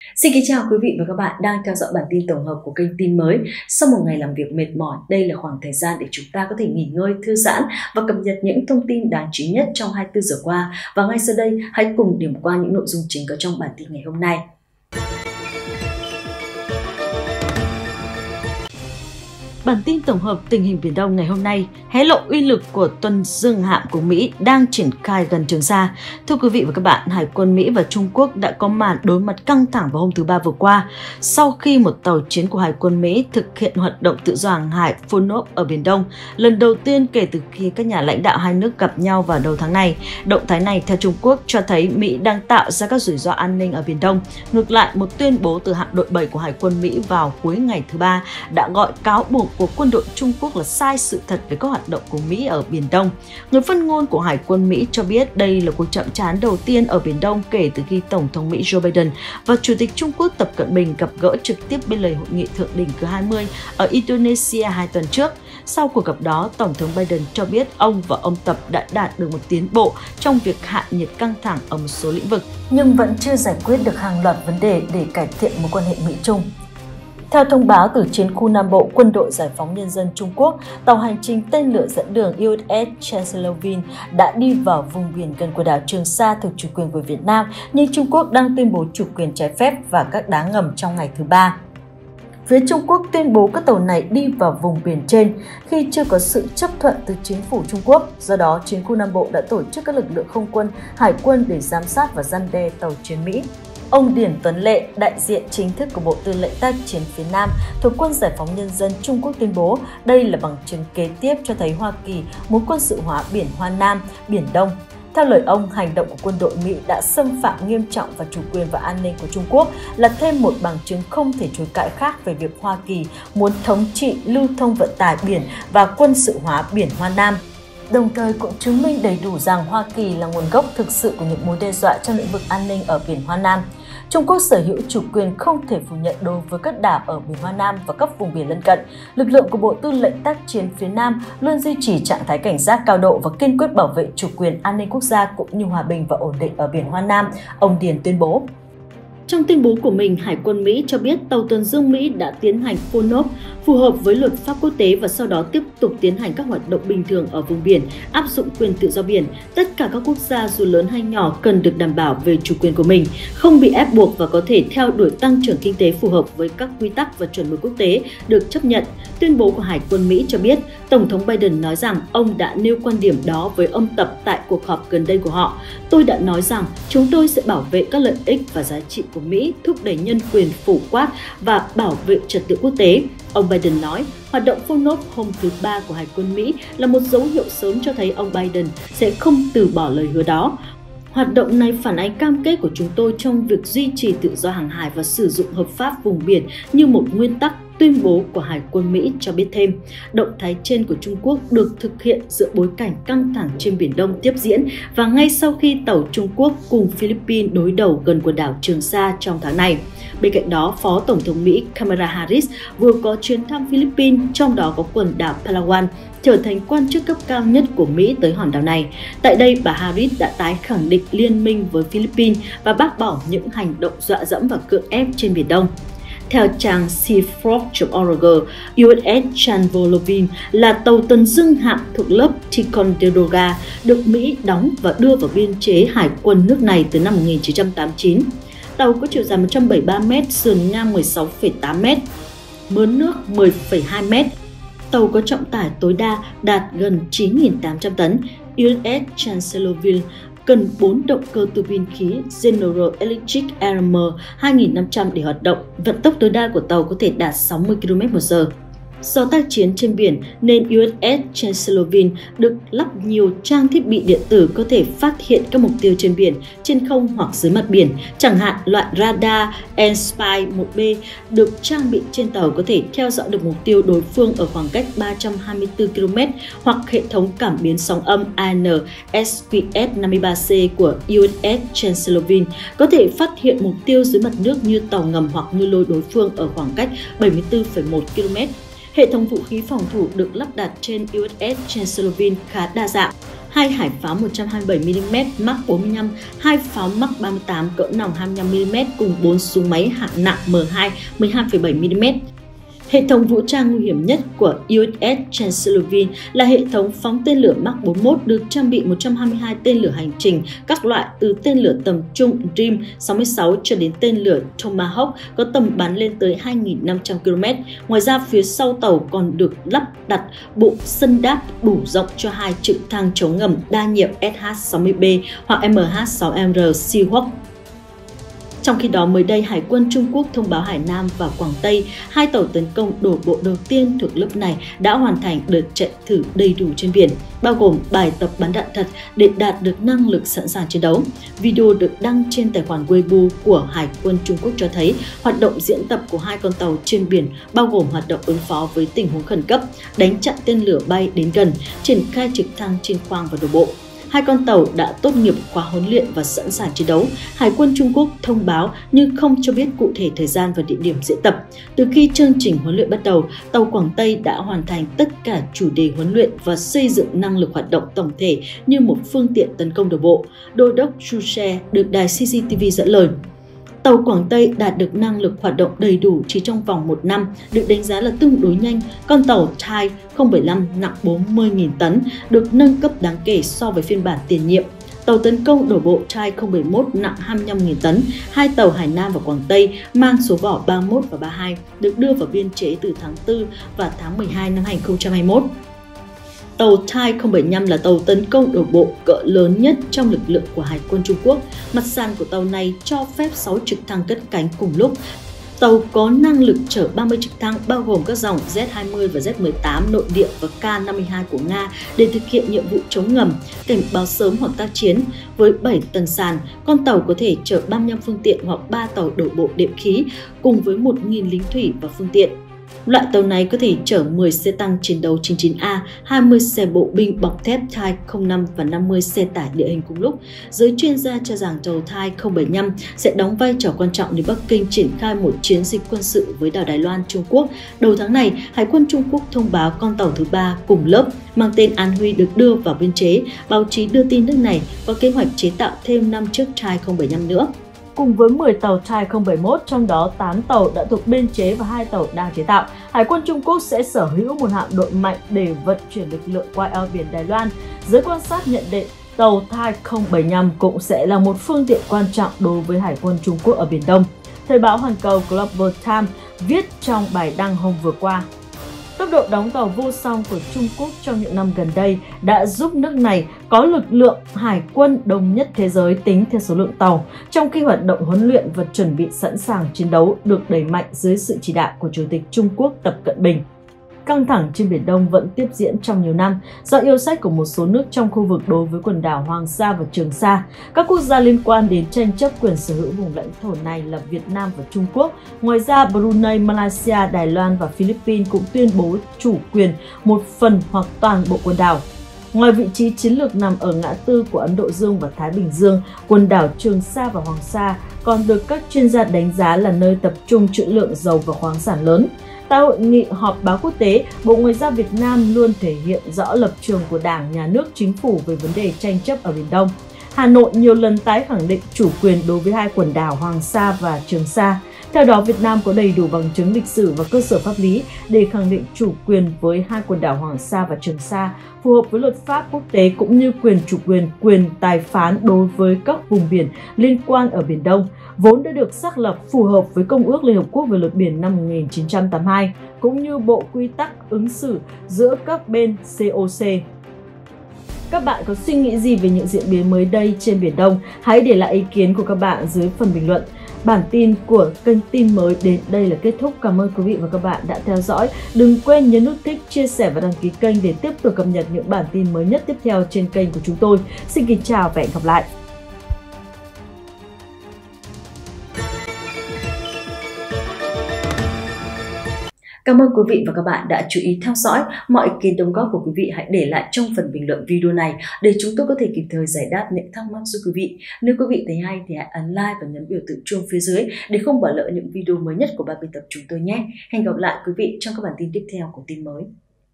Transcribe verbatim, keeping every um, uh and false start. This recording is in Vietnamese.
Xin kính chào quý vị và các bạn đang theo dõi bản tin tổng hợp của kênh Tin Mới. Sau một ngày làm việc mệt mỏi, đây là khoảng thời gian để chúng ta có thể nghỉ ngơi, thư giãn và cập nhật những thông tin đáng chú ý nhất trong hai mươi tư giờ qua. Và ngay sau đây, hãy cùng điểm qua những nội dung chính có trong bản tin ngày hôm nay. Bản tin tổng hợp tình hình Biển Đông ngày hôm nay hé lộ uy lực của tuần dương hạm của Mỹ đang triển khai gần Trường Sa. Thưa quý vị và các bạn, Hải quân Mỹ và Trung Quốc đã có màn đối mặt căng thẳng vào hôm thứ Ba vừa qua sau khi một tàu chiến của Hải quân Mỹ thực hiện hoạt động tự do hàng hải phun-ốp ở Biển Đông, lần đầu tiên kể từ khi các nhà lãnh đạo hai nước gặp nhau vào đầu tháng này. Động thái này theo Trung Quốc cho thấy Mỹ đang tạo ra các rủi ro an ninh ở Biển Đông. Ngược lại, một tuyên bố từ hạm đội bảy của Hải quân Mỹ vào cuối ngày thứ Ba đã gọi cáo buộc của quân đội Trung Quốc là sai sự thật về các hoạt động của Mỹ ở Biển Đông. Người phát ngôn của Hải quân Mỹ cho biết đây là cuộc chạm trán đầu tiên ở Biển Đông kể từ khi Tổng thống Mỹ Joe Biden và Chủ tịch Trung Quốc Tập Cận Bình gặp gỡ trực tiếp bên lề hội nghị thượng đỉnh thứ hai mươi ở Indonesia hai tuần trước. Sau cuộc gặp đó, Tổng thống Biden cho biết ông và ông Tập đã đạt được một tiến bộ trong việc hạ nhiệt căng thẳng ở một số lĩnh vực, nhưng vẫn chưa giải quyết được hàng loạt vấn đề để cải thiện mối quan hệ Mỹ-Trung. Theo thông báo từ Chiến khu Nam Bộ, Quân đội Giải phóng Nhân dân Trung Quốc, tàu hành trình tên lửa dẫn đường u ét ét Chancellorsville đã đi vào vùng biển gần quần đảo Trường Sa thuộc chủ quyền của Việt Nam, nhưng Trung Quốc đang tuyên bố chủ quyền trái phép và các đá ngầm trong ngày thứ Ba. Phía Trung Quốc tuyên bố các tàu này đi vào vùng biển trên khi chưa có sự chấp thuận từ chính phủ Trung Quốc. Do đó, Chiến khu Nam Bộ đã tổ chức các lực lượng không quân, hải quân để giám sát và răn đe tàu chiến Mỹ. Ông Điển Tuấn Lệ, đại diện chính thức của Bộ Tư lệnh Tác chiến phía Nam thuộc Quân Giải phóng Nhân dân Trung Quốc tuyên bố đây là bằng chứng kế tiếp cho thấy Hoa Kỳ muốn quân sự hóa Biển Hoa Nam, Biển Đông. Theo lời ông, hành động của quân đội Mỹ đã xâm phạm nghiêm trọng vào chủ quyền và an ninh của Trung Quốc, là thêm một bằng chứng không thể chối cãi khác về việc Hoa Kỳ muốn thống trị lưu thông vận tải biển và quân sự hóa Biển Hoa Nam. Đồng thời cũng chứng minh đầy đủ rằng Hoa Kỳ là nguồn gốc thực sự của những mối đe dọa trong lĩnh vực an ninh ở Biển Hoa Nam. Trung Quốc sở hữu chủ quyền không thể phủ nhận đối với các đảo ở Biển Hoa Nam và các vùng biển lân cận. Lực lượng của Bộ Tư lệnh Tác chiến phía Nam luôn duy trì trạng thái cảnh giác cao độ và kiên quyết bảo vệ chủ quyền an ninh quốc gia cũng như hòa bình và ổn định ở Biển Hoa Nam, ông Điền tuyên bố. Trong tuyên bố của mình, Hải quân Mỹ cho biết tàu tuần dương Mỹ đã tiến hành phun-ốp phù hợp với luật pháp quốc tế và sau đó tiếp tục tiến hành các hoạt động bình thường ở vùng biển, áp dụng quyền tự do biển. Tất cả các quốc gia dù lớn hay nhỏ cần được đảm bảo về chủ quyền của mình, không bị ép buộc và có thể theo đuổi tăng trưởng kinh tế phù hợp với các quy tắc và chuẩn mực quốc tế được chấp nhận. Tuyên bố của Hải quân Mỹ cho biết, Tổng thống Biden nói rằng ông đã nêu quan điểm đó với ông Tập tại cuộc họp gần đây của họ. Tôi đã nói rằng chúng tôi sẽ bảo vệ các lợi ích và giá trị của Mỹ, thúc đẩy nhân quyền phổ quát và bảo vệ trật tự quốc tế. Ông Biden nói, hoạt động phun-ốp hôm thứ Ba của Hải quân Mỹ là một dấu hiệu sớm cho thấy ông Biden sẽ không từ bỏ lời hứa đó. Hoạt động này phản ánh cam kết của chúng tôi trong việc duy trì tự do hàng hải và sử dụng hợp pháp vùng biển như một nguyên tắc, tuyên bố của Hải quân Mỹ cho biết thêm. Động thái trên của Trung Quốc được thực hiện giữa bối cảnh căng thẳng trên Biển Đông tiếp diễn và ngay sau khi tàu Trung Quốc cùng Philippines đối đầu gần quần đảo Trường Sa trong tháng này. Bên cạnh đó, Phó Tổng thống Mỹ Kamala Harris vừa có chuyến thăm Philippines, trong đó có quần đảo Palawan, trở thành quan chức cấp cao nhất của Mỹ tới hòn đảo này. Tại đây, bà Harris đã tái khẳng định liên minh với Philippines và bác bỏ những hành động dọa dẫm và cưỡng ép trên Biển Đông. Theo trang seafrog chấm org, u ét ét Chancellorsville là tàu tuần dương hạm thuộc lớp Ticonderoga được Mỹ đóng và đưa vào biên chế hải quân nước này từ năm một nghìn chín trăm tám mươi chín. Tàu có chiều dài một trăm bảy mươi ba mét, sườn ngang mười sáu phẩy tám mét, mớn nước mười phẩy hai mét. Tàu có trọng tải tối đa đạt gần chín nghìn tám trăm tấn. u ét ét Chancellorsville cần bốn động cơ tua bin khí General Electric R M hai nghìn năm trăm để hoạt động. Vận tốc tối đa của tàu có thể đạt sáu mươi ki lô mét một giờ. Do tác chiến trên biển nên u ét ét Chancellorsville được lắp nhiều trang thiết bị điện tử có thể phát hiện các mục tiêu trên biển, trên không hoặc dưới mặt biển. Chẳng hạn loại radar Enspy một B được trang bị trên tàu có thể theo dõi được mục tiêu đối phương ở khoảng cách ba trăm hai mươi tư ki lô mét, hoặc hệ thống cảm biến sóng âm A N S Q S năm mươi ba C của u ét ét Chancellorsville có thể phát hiện mục tiêu dưới mặt nước như tàu ngầm hoặc ngư lôi đối phương ở khoảng cách bảy mươi tư phẩy một ki lô mét. Hệ thống vũ khí phòng thủ được lắp đặt trên u ét ét Chancellorsville khá đa dạng. hai hải pháo một trăm hai mươi bảy mi-li-mét Mark bốn mươi lăm, hai pháo Mark ba mươi tám cỡ nòng hai mươi lăm mi-li-mét cùng bốn súng máy hạng nặng M hai mười hai phẩy bảy mi-li-mét. Hệ thống vũ trang nguy hiểm nhất của u ét ét Chancellorsville là hệ thống phóng tên lửa Mark bốn mươi mốt được trang bị một trăm hai mươi hai tên lửa hành trình các loại từ tên lửa tầm trung Dream sáu mươi sáu cho đến tên lửa Tomahawk có tầm bắn lên tới hai nghìn năm trăm ki-lô-mét. Ngoài ra, phía sau tàu còn được lắp đặt bộ sân đáp đủ rộng cho hai trực thăng chống ngầm đa nhiệm S H sáu mươi B hoặc M H sáu M R Seahawk. Trong khi đó, mới đây, Hải quân Trung Quốc thông báo Hải Nam và Quảng Tây, hai tàu tấn công đổ bộ đầu tiên thuộc lớp này đã hoàn thành đợt chạy thử đầy đủ trên biển, bao gồm bài tập bắn đạn thật để đạt được năng lực sẵn sàng chiến đấu. Video được đăng trên tài khoản Weibo của Hải quân Trung Quốc cho thấy hoạt động diễn tập của hai con tàu trên biển bao gồm hoạt động ứng phó với tình huống khẩn cấp, đánh chặn tên lửa bay đến gần, triển khai trực thăng trên khoang và đổ bộ. Hai con tàu đã tốt nghiệp khóa huấn luyện và sẵn sàng chiến đấu. Hải quân Trung Quốc thông báo nhưng không cho biết cụ thể thời gian và địa điểm diễn tập. Từ khi chương trình huấn luyện bắt đầu, tàu Quảng Tây đã hoàn thành tất cả chủ đề huấn luyện và xây dựng năng lực hoạt động tổng thể như một phương tiện tấn công đổ bộ. Đô đốc Chu She được đài xê xê tê vê dẫn lời. Tàu Quảng Tây đạt được năng lực hoạt động đầy đủ chỉ trong vòng một năm, được đánh giá là tương đối nhanh. Con tàu Thai không bảy lăm nặng bốn mươi nghìn tấn được nâng cấp đáng kể so với phiên bản tiền nhiệm. Tàu tấn công đổ bộ Thai không bảy mốt nặng hai mươi lăm nghìn tấn, hai tàu Hải Nam và Quảng Tây mang số vỏ ba mươi mốt và ba mươi hai được đưa vào biên chế từ tháng tư và tháng mười hai năm hai nghìn không trăm hai mươi mốt. Tàu Thai không bảy lăm là tàu tấn công đổ bộ cỡ lớn nhất trong lực lượng của Hải quân Trung Quốc. Mặt sàn của tàu này cho phép sáu trực thăng cất cánh cùng lúc. Tàu có năng lực chở ba mươi trực thăng bao gồm các dòng Z hai mươi và Z mười tám nội địa và K năm mươi hai của Nga để thực hiện nhiệm vụ chống ngầm, cảnh báo sớm hoặc tác chiến. Với bảy tầng sàn, con tàu có thể chở ba mươi lăm phương tiện hoặc ba tàu đổ bộ đệm khí cùng với một nghìn lính thủy và phương tiện. Loại tàu này có thể chở mười xe tăng chiến đấu chín chín A, hai mươi xe bộ binh bọc thép Thai không năm và năm mươi xe tải địa hình cùng lúc. Giới chuyên gia cho rằng tàu Thai không bảy lăm sẽ đóng vai trò quan trọng để Bắc Kinh triển khai một chiến dịch quân sự với đảo Đài Loan, Trung Quốc. Đầu tháng này, Hải quân Trung Quốc thông báo con tàu thứ ba cùng lớp mang tên An Huy được đưa vào biên chế. Báo chí đưa tin nước này có kế hoạch chế tạo thêm năm chiếc Thai không bảy lăm nữa. Cùng với mười tàu Thai không bảy mốt, trong đó tám tàu đã thuộc biên chế và hai tàu đang chế tạo, Hải quân Trung Quốc sẽ sở hữu một hạm đội mạnh để vận chuyển lực lượng qua eo biển Đài Loan. Giới quan sát nhận định tàu Thai không bảy lăm cũng sẽ là một phương tiện quan trọng đối với Hải quân Trung Quốc ở Biển Đông. Thời báo Hoàn Cầu Global Times viết trong bài đăng hôm vừa qua. Tốc độ đóng tàu vô song của Trung Quốc trong những năm gần đây đã giúp nước này có lực lượng hải quân đông nhất thế giới tính theo số lượng tàu, trong khi hoạt động huấn luyện và chuẩn bị sẵn sàng chiến đấu được đẩy mạnh dưới sự chỉ đạo của Chủ tịch Trung Quốc Tập Cận Bình. Căng thẳng trên Biển Đông vẫn tiếp diễn trong nhiều năm do yêu sách của một số nước trong khu vực đối với quần đảo Hoàng Sa và Trường Sa. Các quốc gia liên quan đến tranh chấp quyền sở hữu vùng lãnh thổ này là Việt Nam và Trung Quốc. Ngoài ra, Brunei, Malaysia, Đài Loan và Philippines cũng tuyên bố chủ quyền một phần hoặc toàn bộ quần đảo. Ngoài vị trí chiến lược nằm ở ngã tư của Ấn Độ Dương và Thái Bình Dương, quần đảo Trường Sa và Hoàng Sa còn được các chuyên gia đánh giá là nơi tập trung trữ lượng dầu và khoáng sản lớn. Tại hội nghị họp báo quốc tế, Bộ Ngoại giao Việt Nam luôn thể hiện rõ lập trường của Đảng, Nhà nước, Chính phủ về vấn đề tranh chấp ở Biển Đông. Hà Nội nhiều lần tái khẳng định chủ quyền đối với hai quần đảo Hoàng Sa và Trường Sa. Theo đó, Việt Nam có đầy đủ bằng chứng lịch sử và cơ sở pháp lý để khẳng định chủ quyền với hai quần đảo Hoàng Sa và Trường Sa, phù hợp với luật pháp quốc tế cũng như quyền chủ quyền, quyền tài phán đối với các vùng biển liên quan ở Biển Đông, vốn đã được xác lập phù hợp với Công ước Liên Hợp Quốc về luật biển năm một nghìn chín trăm tám mươi hai, cũng như Bộ Quy tắc ứng xử giữa các bên C O C. Các bạn có suy nghĩ gì về những diễn biến mới đây trên Biển Đông? Hãy để lại ý kiến của các bạn dưới phần bình luận. Bản tin của kênh tin mới đến đây là kết thúc. Cảm ơn quý vị và các bạn đã theo dõi. Đừng quên nhấn nút thích, chia sẻ và đăng ký kênh để tiếp tục cập nhật những bản tin mới nhất tiếp theo trên kênh của chúng tôi. Xin kính chào và hẹn gặp lại! Cảm ơn quý vị và các bạn đã chú ý theo dõi. Mọi ý kiến đóng góp của quý vị hãy để lại trong phần bình luận video này để chúng tôi có thể kịp thời giải đáp những thắc mắc giúp quý vị. Nếu quý vị thấy hay thì hãy ấn like và nhấn biểu tượng chuông phía dưới để không bỏ lỡ những video mới nhất của ban biên tập chúng tôi nhé. Hẹn gặp lại quý vị trong các bản tin tiếp theo của tin mới.